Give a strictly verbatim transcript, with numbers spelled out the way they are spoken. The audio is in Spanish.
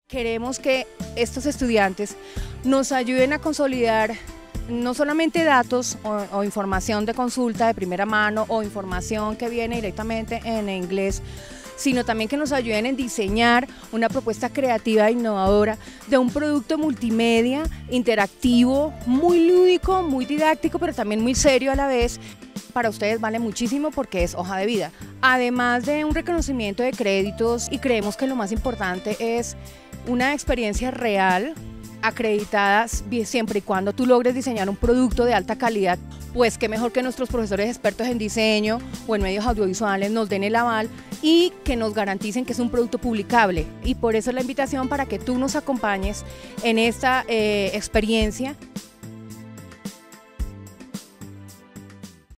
Queremos que estos estudiantes nos ayuden a consolidar no solamente datos o, o información de consulta de primera mano o información que viene directamente en inglés, sino también que nos ayuden en diseñar una propuesta creativa e innovadora de un producto multimedia, interactivo, muy lúdico, muy didáctico, pero también muy serio a la vez. Para ustedes vale muchísimo porque es hoja de vida. Además de un reconocimiento de créditos, y creemos que lo más importante es una experiencia real, acreditada siempre y cuando tú logres diseñar un producto de alta calidad, pues qué mejor que nuestros profesores expertos en diseño o en medios audiovisuales nos den el aval y que nos garanticen que es un producto publicable. Y por eso la invitación para que tú nos acompañes en esta eh, experiencia.